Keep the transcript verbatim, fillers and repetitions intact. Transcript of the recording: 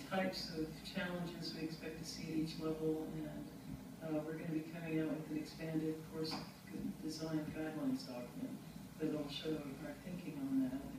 types of challenges we expect to see at each level, and uh, we're going to be coming out with an expanded course design guidelines document that'll show our thinking on that.